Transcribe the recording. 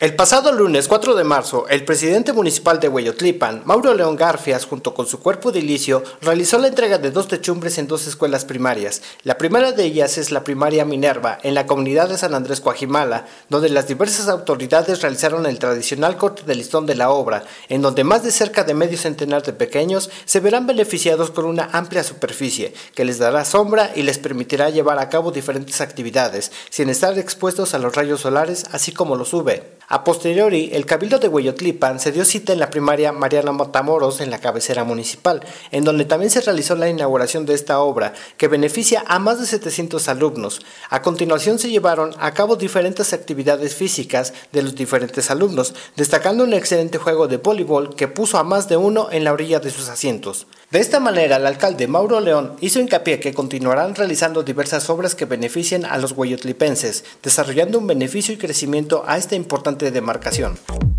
El pasado lunes 4 de marzo, el presidente municipal de Hueyotlipan, Mauro León Garfias, junto con su cuerpo edilicio, realizó la entrega de 2 techumbres en 2 escuelas primarias. La primera de ellas es la primaria Minerva, en la comunidad de San Andrés Coajimala, donde las diversas autoridades realizaron el tradicional corte de listón de la obra, en donde más de cerca de medio centenar de pequeños se verán beneficiados con una amplia superficie, que les dará sombra y les permitirá llevar a cabo diferentes actividades, sin estar expuestos a los rayos solares, así como los UV. A posteriori, el Cabildo de Hueyotlipan se dio cita en la primaria Mariano Matamoros en la cabecera municipal, en donde también se realizó la inauguración de esta obra, que beneficia a más de 700 alumnos. A continuación se llevaron a cabo diferentes actividades físicas de los diferentes alumnos, destacando un excelente juego de voleibol que puso a más de uno en la orilla de sus asientos. De esta manera, el alcalde Mauro León hizo hincapié que continuarán realizando diversas obras que beneficien a los hueyotlipenses, desarrollando un beneficio y crecimiento a esta importante demarcación.